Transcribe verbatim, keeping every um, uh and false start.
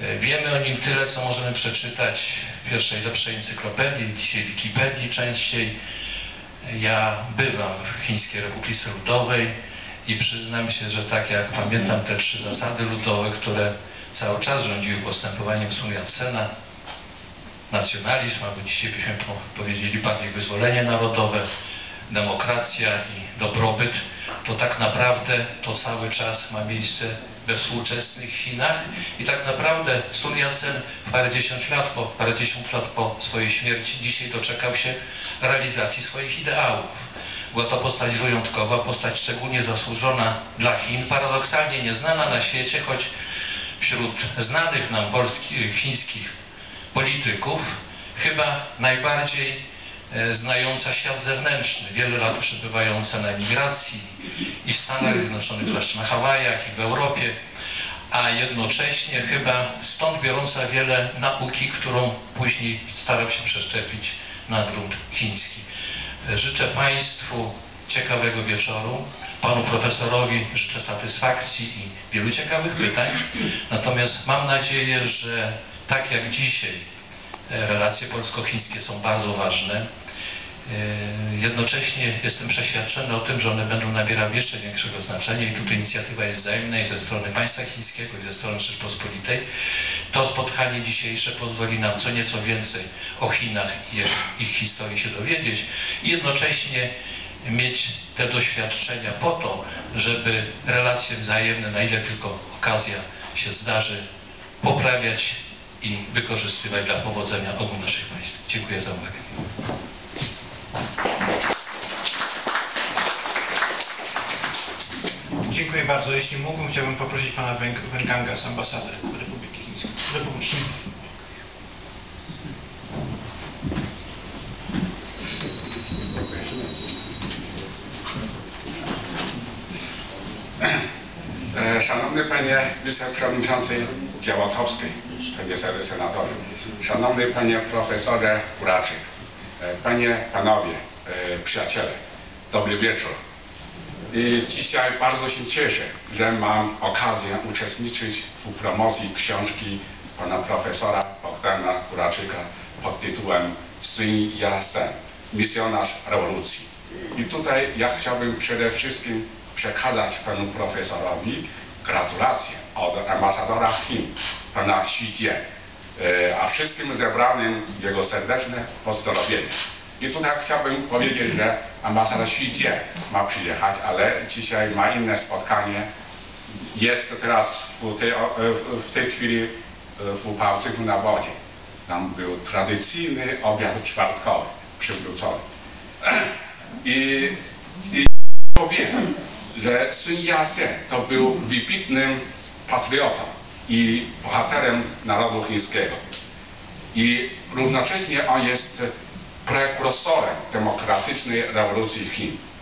Wiemy o nim tyle, co możemy przeczytać w pierwszej lepszej encyklopedii, dzisiaj w Wikipedii częściej. Ja bywam w Chińskiej Republice Ludowej i przyznam się, że tak jak pamiętam te trzy zasady ludowe, które cały czas rządziły postępowaniem Sun Yat-sena, nacjonalizm, albo dzisiaj byśmy powiedzieli bardziej wyzwolenie narodowe, demokracja i dobrobyt, to tak naprawdę to cały czas ma miejsce we współczesnych Chinach i tak naprawdę Sun Yat-sen parędziesiąt lat po, parędziesiąt lat po swojej śmierci dzisiaj doczekał się realizacji swoich ideałów. Była to postać wyjątkowa, postać szczególnie zasłużona dla Chin, paradoksalnie nieznana na świecie, choć wśród znanych nam polskich, chińskich polityków chyba najbardziej znająca świat zewnętrzny, wiele lat przebywająca na emigracji i w Stanach Zjednoczonych, zwłaszcza na Hawajach i w Europie, a jednocześnie chyba stąd biorąca wiele nauki, którą później starał się przeszczepić na grunt chiński. Życzę Państwu ciekawego wieczoru, Panu Profesorowi życzę satysfakcji i wielu ciekawych pytań, natomiast mam nadzieję, że tak jak dzisiaj relacje polsko-chińskie są bardzo ważne. Jednocześnie jestem przeświadczony o tym, że one będą nabierały jeszcze większego znaczenia i tutaj inicjatywa jest wzajemna i ze strony państwa chińskiego i ze strony Rzeczpospolitej. To spotkanie dzisiejsze pozwoli nam co nieco więcej o Chinach i ich historii się dowiedzieć i jednocześnie mieć te doświadczenia po to, żeby relacje wzajemne, na ile tylko okazja się zdarzy, poprawiać i wykorzystywać dla powodzenia obu naszych państw. Dziękuję za uwagę. Dziękuję bardzo. Jeśli mógłbym, chciałbym poprosić pana Wenganga z ambasady Republiki Chińskiej. Republiki Chińskiej. Szanowny Panie Wiceprzewodniczący Działatowski, Panie Senatorze, Szanowny Panie Profesorze Kuraczyk, Panie, Panowie, Przyjaciele, dobry wieczór. I dzisiaj bardzo się cieszę, że mam okazję uczestniczyć w promocji książki Pana Profesora Bogdana Kuraczyka pod tytułem Sun Yat-sen, misjonarz rewolucji. I tutaj ja chciałbym przede wszystkim przekazać Panu Profesorowi gratulacje od ambasadora Chin, Pana Xu Jian, a wszystkim zebranym jego serdeczne pozdrowienia. I tutaj chciałbym powiedzieć, że ambasador Xu Jian ma przyjechać, ale dzisiaj ma inne spotkanie. Jest teraz w tej, w tej chwili w Pałacyku na Wodzie. Tam był tradycyjny obiad czwartkowy przywrócony. I, i powiedzę, że Sun Yat-sen to był wybitnym patriotą i bohaterem narodu chińskiego. I równocześnie on jest prekursorem demokratycznej rewolucji Chin.